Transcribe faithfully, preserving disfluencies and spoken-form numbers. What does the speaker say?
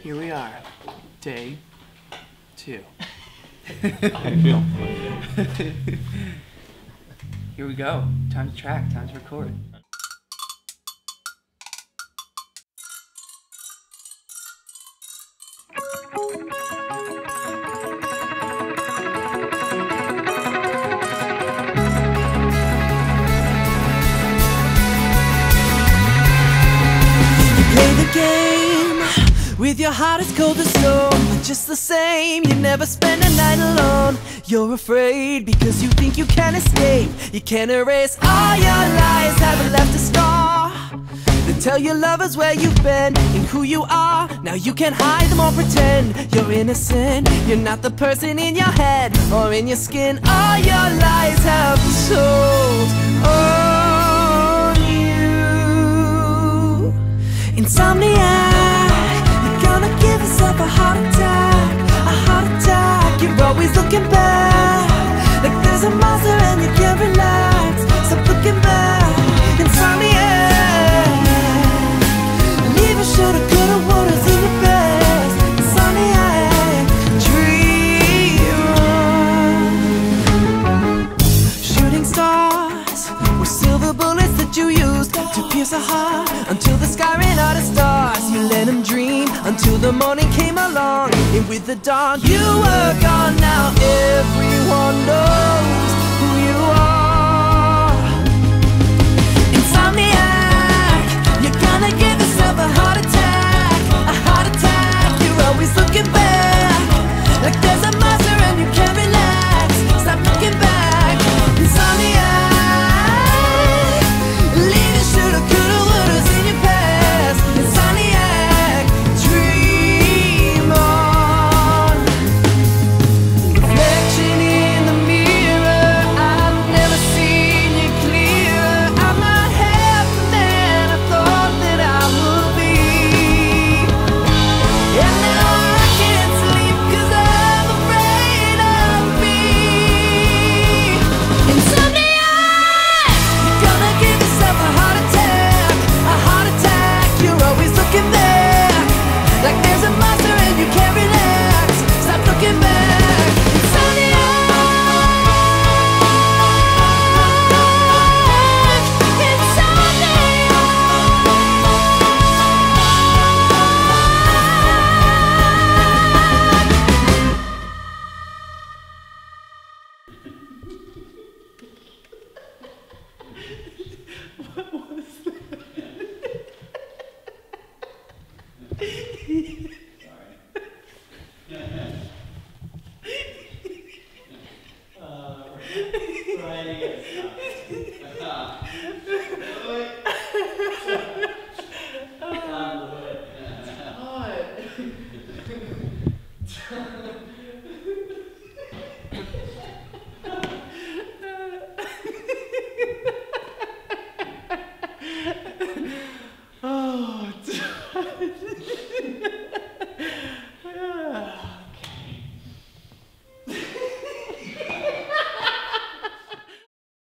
Here we are, day two. How do you feel? Here we go. Time to track, time to record. With your heart as cold as stone, but just the same, you never spend a night alone. You're afraid because you think you can't escape. You can't erase all your lies, haven't left a scar. Then tell your lovers where you've been and who you are. Now you can't hide them or pretend you're innocent. You're not the person in your head or in your skin. All your lies have been sold on you. Insomniac, give yourself a heart attack, a heart attack. You're always looking back, like there's a monster and you can't relax. Stop looking back, Insomniac. Neither shoulda, coulda, woulda's in your best. Insomniac, dream on. Shooting stars were silver bullets that you used to pierce a heart until the sky ran out of stars. You let them dream until the morning came along, and with the dawn you were gone. Now everyone knows who you are. Insomniac, you're gonna give yourself a heart attack, a heart attack. You're always looking back, like there's a monster and you can't relax. Stop looking back, Insomniac. Leave it, shoulda, coulda, woulda's in your past. Insomniac, dream on. Reflection in the mirror, I've never seen you clearer. I'm not half the man I thought that I would be. And now I can't sleep 'cause I'm afraid of me. Insomniac, you're gonna give yourself a heart attack, a heart attack. You're always looking back, like there's a monster and you can't relax. Stop looking back, Insomniac, Insomniac. Oh,